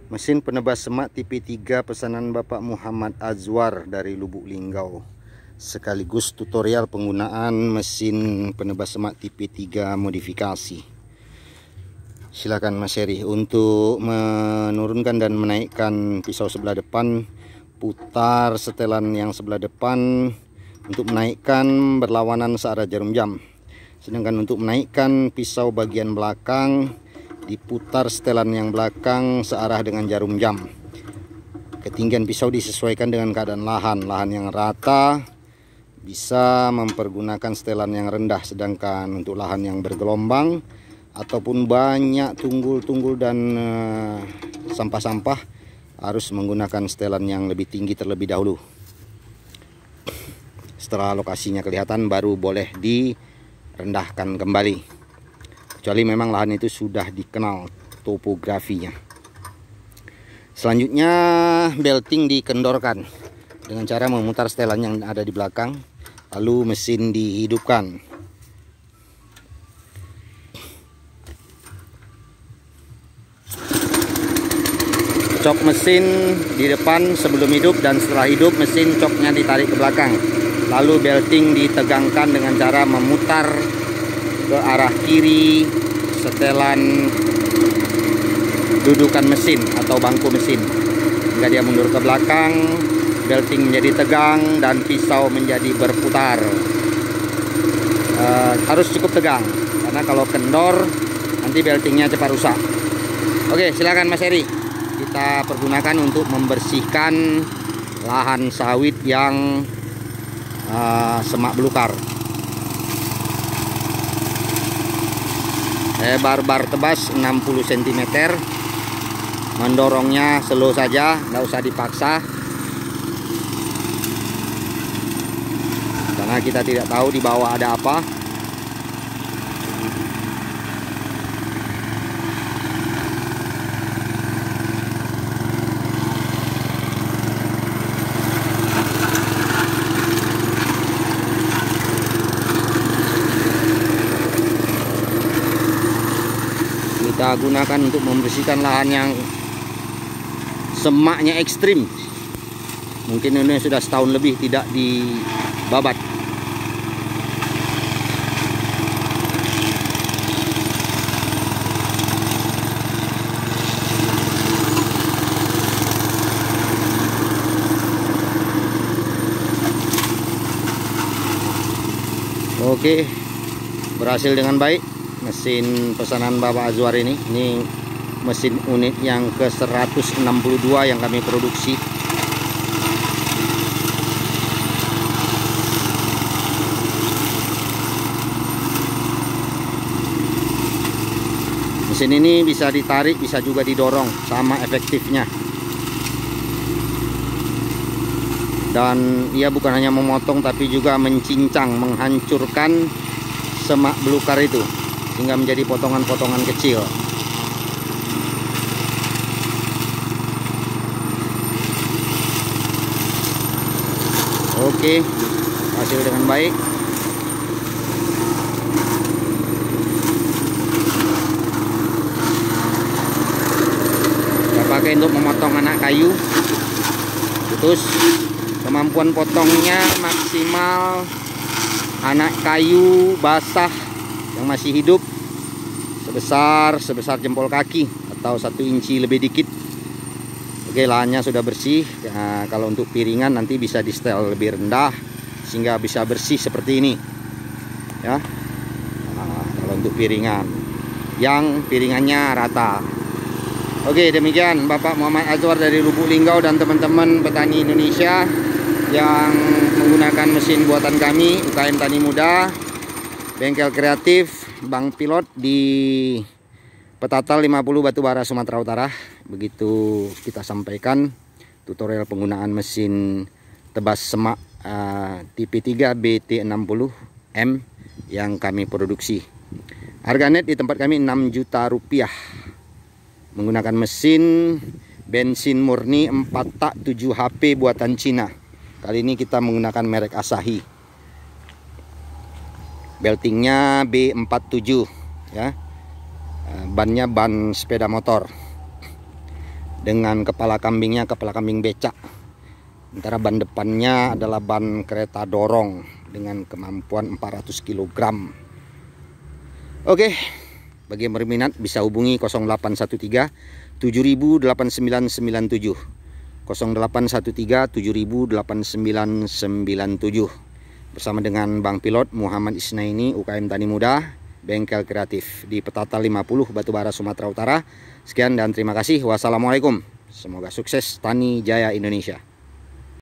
Mesin penebas semak tipe 3 pesanan Bapak Muhammad Azwar dari Lubuk Linggau, sekaligus tutorial penggunaan mesin penebas semak tipe 3 modifikasi. Silakan Mas Heri. Untuk menurunkan dan menaikkan pisau sebelah depan, putar setelan yang sebelah depan. Untuk menaikkan berlawanan searah jarum jam. Sedangkan untuk menaikkan pisau bagian belakang, diputar setelan yang belakang searah dengan jarum jam. Ketinggian pisau disesuaikan dengan keadaan lahan. Lahan yang rata bisa mempergunakan setelan yang rendah, sedangkan untuk lahan yang bergelombang ataupun banyak tunggul-tunggul dan sampah-sampah harus menggunakan setelan yang lebih tinggi terlebih dahulu. Setelah lokasinya kelihatan baru boleh direndahkan kembali, kecuali memang lahan itu sudah dikenal topografinya. Selanjutnya belting dikendorkan dengan cara memutar setelan yang ada di belakang, lalu mesin dihidupkan. Cok mesin di depan sebelum hidup, dan setelah hidup mesin coknya ditarik ke belakang. Lalu belting ditegangkan dengan cara memutar ke arah kiri setelan dudukan mesin atau bangku mesin hingga dia mundur ke belakang. Belting menjadi tegang dan pisau menjadi berputar. Harus cukup tegang, karena kalau kendor nanti beltingnya cepat rusak. Oke, silakan Mas Heri. Kita pergunakan untuk membersihkan lahan sawit yang semak belukar. Lebar bar tebas 60 cm. Mendorongnya slow saja, nggak usah dipaksa, karena kita tidak tahu di bawah ada apa. Kita gunakan untuk membersihkan lahan yang semaknya ekstrim. Mungkin ini sudah setahun lebih tidak dibabat. Oke, berhasil dengan baik. Mesin pesanan Bapak Azwar ini mesin unit yang ke 162 yang kami produksi. Mesin ini bisa ditarik, bisa juga didorong, sama efektifnya. Dan ia bukan hanya memotong tapi juga mencincang, menghancurkan semak belukar itu hingga menjadi potongan-potongan kecil. Oke, hasil dengan baik. Kita pakai untuk memotong anak kayu. Terus kemampuan potongnya maksimal anak kayu basah yang masih hidup sebesar jempol kaki atau 1 inci lebih dikit. Oke, lahannya sudah bersih. Nah, kalau untuk piringan nanti bisa di setel lebih rendah sehingga bisa bersih seperti ini ya. Nah, kalau untuk piringan yang piringannya rata. Oke, demikian Bapak Muhammad Azwar dari Lubuk Linggau dan teman-teman petani Indonesia yang menggunakan mesin buatan kami, UKM Tani Muda, Bengkel Kreatif, Bang Pilot di Petatal 50 Batubara, Sumatera Utara. Begitu kita sampaikan tutorial penggunaan mesin tebas semak tipe 3 BT60M yang kami produksi. Harga net di tempat kami 6 juta rupiah. Menggunakan mesin bensin murni 4 tak 7 HP buatan Cina. Kali ini kita menggunakan merek Asahi. Beltingnya B47 ya. Bannya ban sepeda motor. dengan kepala kambingnya kepala kambing becak. Sementara ban depannya adalah ban kereta dorong dengan kemampuan 400 kg. Oke, bagi yang berminat bisa hubungi 0813 708997 0813 708997 bersama dengan Bang Pilot Muhammad Isnaini, UKM Tani Muda, Bengkel Kreatif di Petata 50, Batubara, Sumatera Utara. Sekian dan terima kasih. Wassalamualaikum. Semoga sukses Tani Jaya Indonesia.